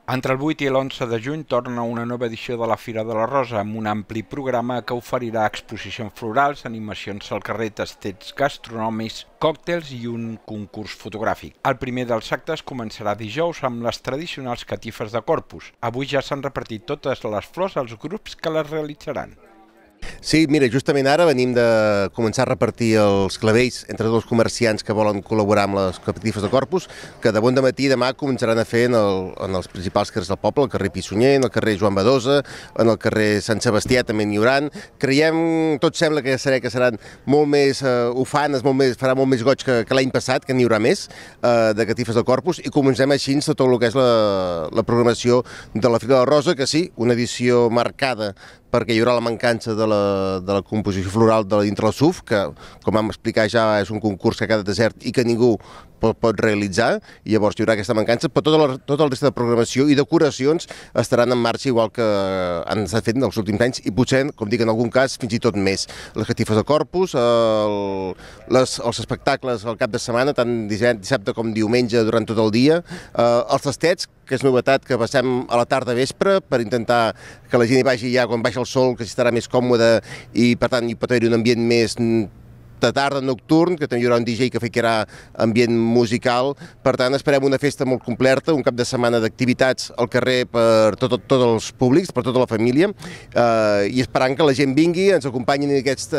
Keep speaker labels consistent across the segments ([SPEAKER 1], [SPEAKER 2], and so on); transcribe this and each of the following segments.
[SPEAKER 1] Entre el 8 i l'11 de juny torna una nova edició de la Fira de la Rosa amb un ampli programa que oferirà exposicions florals, animacions al carrer, tasteig gastronòmics, còctels i un concurs fotogràfic. El primer dels actes començarà dijous amb les tradicionals catifes de Corpus. Avui ja s'han repartit totes les flors als grups que les realitzaran.
[SPEAKER 2] Sí, mira, justament ara venim de començar a repartir els clavells entre dos comerciants que volen col·laborar amb les catifes de Corpus, que de bon dematí demà començaran a fer en els principals carrers del poble, el carrer Pissunyer, en el carrer Joan Badosa, en el carrer Sant Sebastià també n'hi hauran. Creiem, tot sembla que seran molt més ufanes, farà molt més goig que l'any passat, que n'hi haurà més de catifes de Corpus, i comencem així tot el que és la programació de la Fira de la Rosa, que sí, una edició marcada perquè hi haurà la mancança de la composició floral de dintre del SUF, que, com vam explicar ja, és un concurs que ha quedat desert i que ningú pot realitzar, i llavors hi haurà aquesta mancança, però tota la resta de programació i decoracions estaran en marxa igual que han estat fet en els últims anys, i potser, com dic, en algun cas, fins i tot més. Les catifes de Corpus, els espectacles al cap de setmana, tant dissabte com diumenge durant tot el dia, els tastets, que és novetat, que passem a la tarda vespre per intentar que la gent hi vagi ja quan baixa el sol, que s'hi estarà més còmode, i per tant hi pot haver un ambient més de tarda, nocturn, que també hi haurà un DJ que ficarà ambient musical. Per tant, esperem una festa molt completa, un cap de setmana d'activitats al carrer per tots els públics, per tota la família, i esperant que la gent vingui, ens acompanyin aquests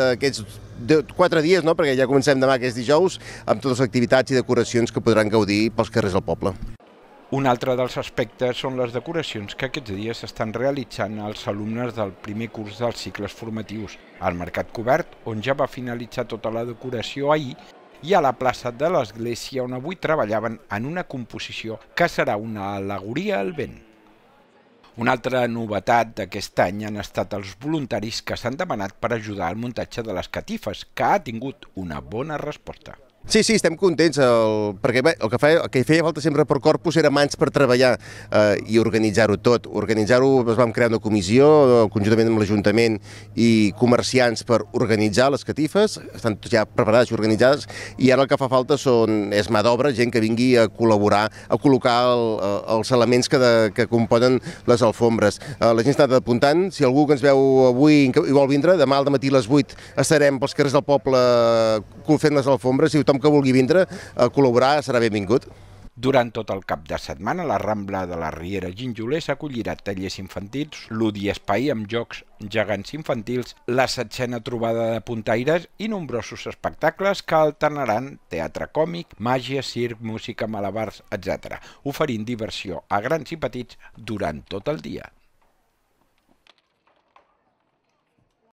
[SPEAKER 2] 4 dies, no? Perquè ja comencem demà, que és dijous, amb totes les activitats i decoracions que podran gaudir pels carrers del poble.
[SPEAKER 1] Un altre dels aspectes són les decoracions que aquests dies s'estan realitzant als alumnes del primer curs dels cicles formatius, al Mercat Cobert, on ja va finalitzar tota la decoració ahir, i a la plaça de l'Església, on avui treballaven en una composició que serà una al·legoria al vent. Una altra novetat d'aquest any han estat els voluntaris que s'han demanat per ajudar al muntatge de les catifes, que ha tingut una bona resposta.
[SPEAKER 2] Sí, estem contents, perquè bé, el que feia falta sempre per Corpus era mans per treballar i organitzar-ho tot. Es vam crear una comissió, conjuntament amb l'Ajuntament i comerciants, per organitzar les catifes, estan ja preparades i organitzades, i ara el que fa falta és mà d'obra, gent que vingui a col·laborar, a col·locar els elements que componen les alfombres. La gent està apuntant, si algú que ens veu avui i vol vindre, demà al matí a les 8 estarem pels carrers del poble fent les alfombres, i tothom que vulgui vindre a col·laborar serà benvingut.
[SPEAKER 1] Durant tot el cap de setmana, la Rambla de la Riera Ginjolers acollirà tallers infantils, ludi espai amb jocs gegants infantils, la 7a trobada de puntaires i nombrosos espectacles que alternaran teatre còmic, màgia, circ, música, malabars, etc., oferint diversió a grans i petits durant tot el dia.